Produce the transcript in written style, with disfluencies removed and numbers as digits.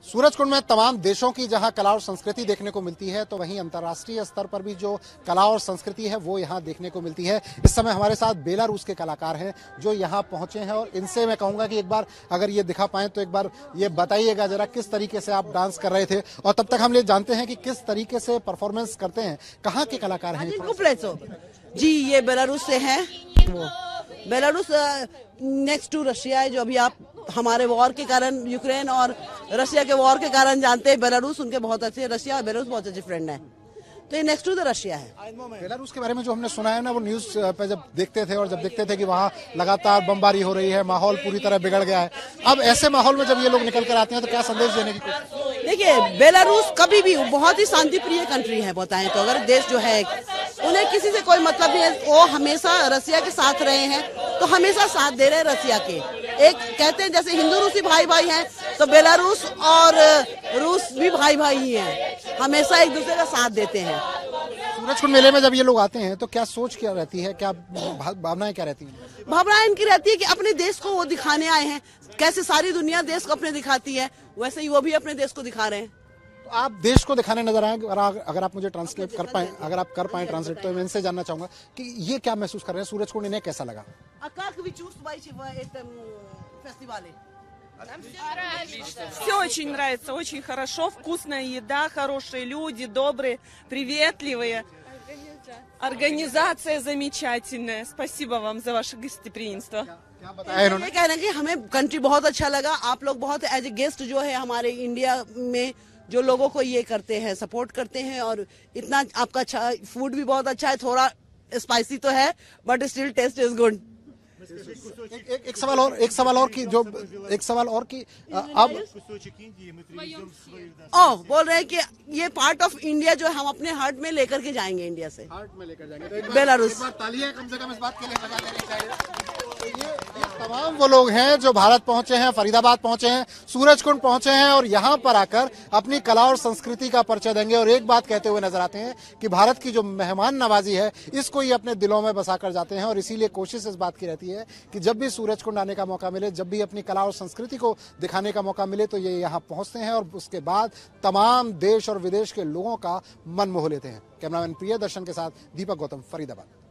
सूरजकुंड में तमाम देशों की जहां कला और संस्कृति देखने को मिलती है, तो वहीं अंतर्राष्ट्रीय स्तर पर भी जो कला और संस्कृति है वो यहां देखने को मिलती है। इस समय हमारे साथ बेलारूस के कलाकार हैं जो यहां पहुंचे हैं और इनसे मैं कहूंगा कि एक बार अगर ये दिखा पाएं तो एक बार ये बताइएगा जरा किस तरीके से आप डांस कर रहे थे, और तब तक हम ये जानते हैं कि किस तरीके से परफॉर्मेंस करते हैं, कहाँ के कलाकार हैं। जी, ये बेलारूस से हैं। वो बेलारूस नेक्स्ट टू रशिया है, जो अभी आप हमारे वॉर के कारण, यूक्रेन और रशिया के वॉर के कारण जानते हैं। बेलारूस उनके बहुत अच्छे, रशिया और बेलारूस बहुत अच्छे फ्रेंड हैं, तो ये नेक्स्ट टू द रशिया है। बेलारूस के बारे में जो हमने सुना है ना, वो न्यूज पे जब देखते थे और जब देखते थे कि वहाँ लगातार बमबारी हो रही है, माहौल पूरी तरह बिगड़ गया है। अब ऐसे माहौल में जब ये लोग निकल कर आते हैं तो क्या संदेश देने की कोशिश? देखिए, बेलारूस कभी भी बहुत ही शांति प्रिय कंट्री है, बताएं तो। अगर देश जो है, उन्हें किसी से कोई मतलब नहीं है। वो हमेशा रसिया के साथ रहे हैं, तो हमेशा साथ दे रहे हैं रसिया के। एक कहते हैं जैसे हिंदू रूसी भाई भाई हैं, तो बेलारूस और रूस भी भाई भाई ही हैं, हमेशा एक दूसरे का साथ देते हैं। सूरजकुंड मेले में जब ये लोग आते हैं तो क्या सोच क्या रहती है, क्या भावनाएं क्या रहती हैं? भावनाएं इनकी रहती है कि अपने देश को वो दिखाने आए हैं। कैसे सारी दुनिया देश को अपने दिखाती है, वैसे ही वो भी अपने देश को दिखा रहे हैं। तो आप देश को दिखाने नजर आए, अगर आप मुझे ट्रांसलेट कर पाए, अगर आप कर पाए ट्रांसलेट, तो मैं इनसे जानना चाहूंगा कि ये क्या महसूस कर रहे हैं, सूरजकुंड इन्हें कैसा लगा? Все очень нравится, очень хорошо, вкусная еда, хорошие люди, добрые, приветливые. Организация замечательная. Спасибо вам за ваше गस्तीप्रियंство. ये कह रहे हैं कि हमें कंट्री बहुत अच्छा लगा। आप लोग बहुत एज ए गेस्ट जो है हमारे इंडिया में जो लोगों को ये करते हैं, सपोर्ट करते हैं, और इतना आपका अच्छा फूड भी बहुत अच्छा है। थोड़ा स्पाइसी तो है, but still taste is good. एक सवाल और कि अब बोल रहे हैं कि ये पार्ट ऑफ इंडिया जो हम अपने हार्ट में लेकर के जाएंगे, इंडिया से हार्ट में लेकर जाएंगे। बेलारूस। तालियां कम से कम इस बात के लिए बजा देनी चाहिए। तो ये तमाम वो लोग हैं जो भारत पहुंचे हैं, फरीदाबाद पहुंचे हैं, सूरजकुंड पहुंचे हैं और यहाँ पर आकर अपनी कला और संस्कृति का परिचय देंगे। और एक बात कहते हुए नजर आते हैं कि भारत की जो मेहमान नवाजी है, इसको ये अपने दिलों में बसा कर जाते हैं। और इसीलिए कोशिश इस बात की रहती है कि जब भी सूरजकुंड आने का मौका मिले, जब भी अपनी कला और संस्कृति को दिखाने का मौका मिले, तो ये यहाँ पहुंचते हैं और उसके बाद तमाम देश और विदेश के लोगों का मन मोह लेते हैं। कैमरामैन प्रियदर्शन के साथ दीपक गौतम, फरीदाबाद।